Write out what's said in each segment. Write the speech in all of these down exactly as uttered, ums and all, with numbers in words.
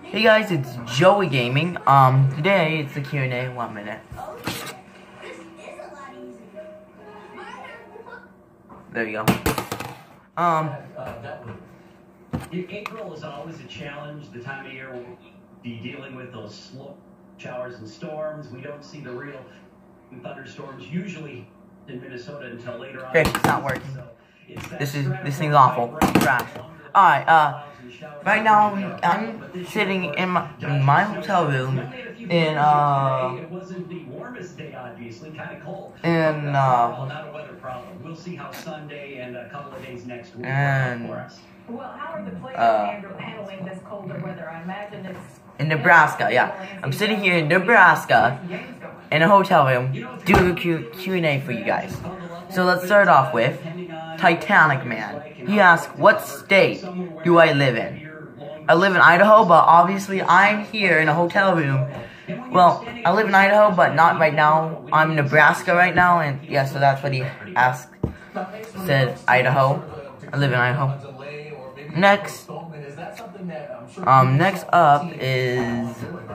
Hey guys, it's Joey Gaming. Um, today it's the Q and A. One minute. There you go. Um, April is always a challenge. The time of year we'll be dealing with those slow showers and storms. We don't see the real thunderstorms usually in Minnesota until later on. okay, it's not working. This is this thing's awful. Trash. All right. Uh. Right now, I'm sitting in my, in my hotel room in, uh, it wasn't the warmest day, obviously, kind of cold. in, uh, not a weather problem. We'll see how Sunday and a couple of days next week and, for us. Well, how are the players uh, handling this colder weather? I imagine it's in Nebraska, yeah. I'm sitting here in Nebraska in a hotel room doing a Q, Q and A for you guys. So let's start off with Titanic Man. He asked, what state do I live in? I live in Idaho, but obviously I'm here in a hotel room. Well, I live in Idaho, but not right now. I'm in Nebraska right now, and yeah, so that's what he asked. Said Idaho. I live in Idaho. Next, um, next up is,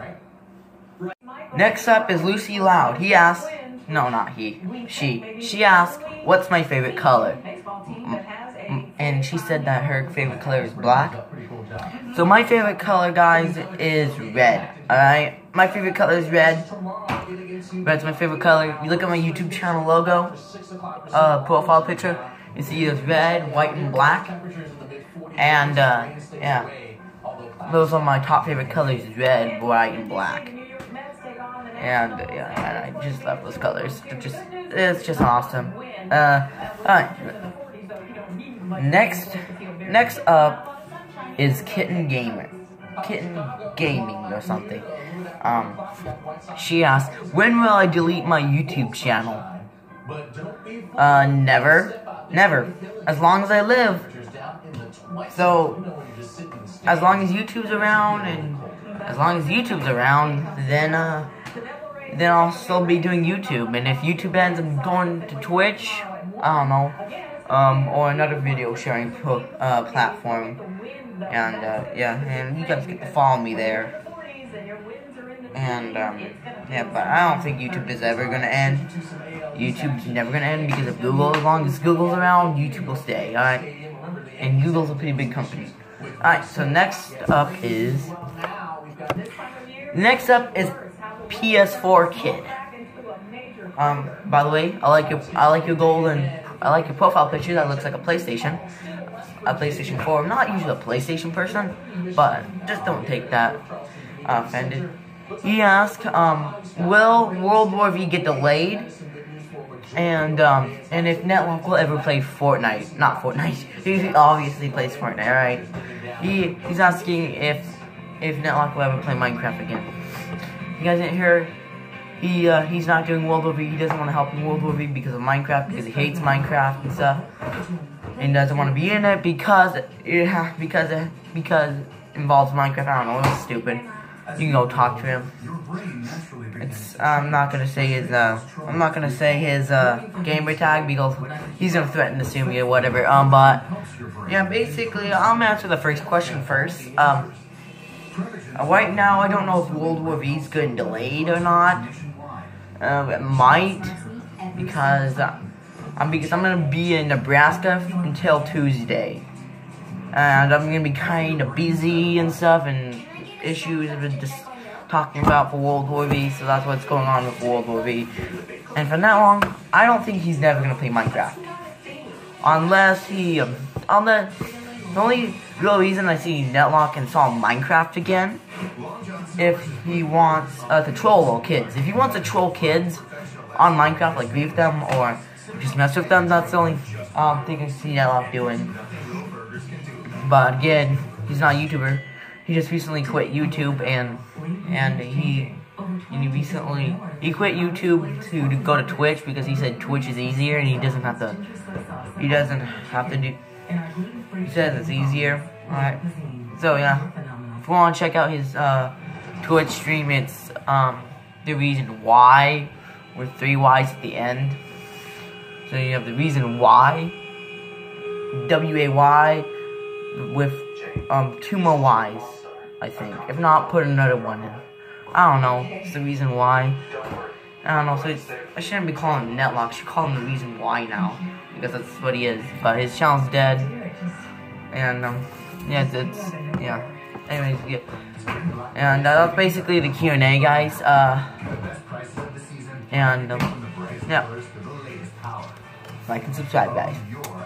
next up is Lucy Loud. He asked, no, not he, she. She asked, what's my favorite color? And she said that her favorite color is black. So my favorite color, guys, is red. Alright? My favorite color is red. Red's my favorite color. You look at my YouTube channel logo, uh, profile picture, you see it's red, white, and black. And, uh, yeah. Those are my top favorite colors, red, white, and black. And, uh, yeah, I just love those colors. They're just, it's just awesome. Uh, alright. Next, next up is Kitten Gamer, Kitten Gaming or something. Um, she asked, when will I delete my YouTube channel? Uh, never, never. As long as I live. So, as long as YouTube's around, and as long as YouTube's around, then uh, then I'll still be doing YouTube. And if YouTube ends, I'm going to Twitch. I don't know. Um, or another video sharing pro, uh, platform, and, uh, yeah, and you guys get to follow me there, and, um, yeah, but I don't think YouTube is ever gonna end. YouTube's never gonna end because of Google. As long as Google's around, YouTube will stay, alright, and Google's a pretty big company. Alright, so next up is, next up is P S four Kid. Um, by the way, I like your, I like your golden, I like your profile picture. That looks like a PlayStation, a PlayStation four. I'm not usually a PlayStation person, but just don't take that uh, offended. He asked, um, will World War V get delayed? And, um, and if Netlock will ever play Fortnite, not Fortnite, he obviously plays Fortnite, right? He, he's asking if, if Netlock will ever play Minecraft again. You guys didn't hear? He, uh, he's not doing World War V. He doesn't want to help in World War V because of Minecraft, because he hates Minecraft and stuff, and doesn't want to be in it because it, because it, because it involves Minecraft. I don't know, it's stupid. You can go talk to him. It's, I'm not gonna say his, uh, I'm not gonna say his, uh, gamer tag because he's gonna threaten to sue me or whatever, um, but, yeah, basically, I'll answer the first question first. Um, right now, I don't know if World War V is getting delayed or not. Um, it might, because uh, I'm because I'm gonna be in Nebraska until Tuesday, and I'm gonna be kind of busy and stuff, and issues I've been just talking about for World War V. So that's what's going on with World War V. And from that long, I don't think he's never gonna play Minecraft, unless he, um, unless the only real reason I see Netlock install Minecraft again, if he wants uh, to troll little kids. If he wants to troll kids on Minecraft, like grief them or just mess with them, that's the only um, thing I see Netlock doing. But again, he's not a YouTuber. He just recently quit YouTube, and and he and he recently he quit YouTube to, to go to Twitch because he said Twitch is easier and he doesn't have to he doesn't have to do. He says it's easier. Alright. So yeah. If you want to check out his uh, Twitch stream, it's um, The Reason Why, with three Y's at the end. So you have The Reason Why, W A Y, with um, two more Y's. I think. If not, put another one in. I don't know. It's the reason why. I don't know. So it's, I shouldn't be calling him Netlock. I should call him the reason why now, because that's what he is. But his channel's dead. And um, yeah, it's, it's yeah. Anyways, yeah. And uh, that's basically the Q and A, guys. Uh, and um, yeah. Like and subscribe, guys.